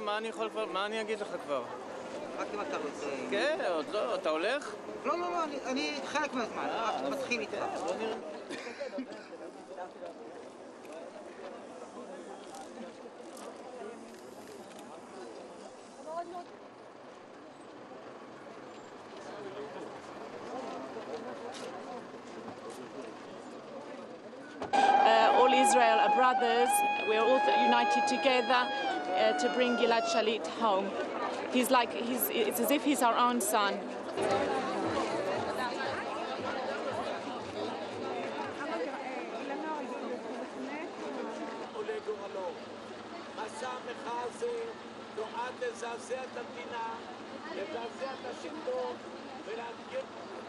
מה אני אגיד לך כבר? רק אם אתה רוצה... כן, עוד לא, אתה הולך? לא, אני חלק מהזמן, רק מתחיל איתך. בוא נראה. All Israel are brothers. We are all united together to bring Gilad Schalit home. It's as if he's our own son. מסע המחאה הזה נועד לזעזע את המדינה, לזעזע את השלטון ולהדגים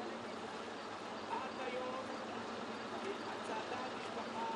עד היום הצעדה המשפחה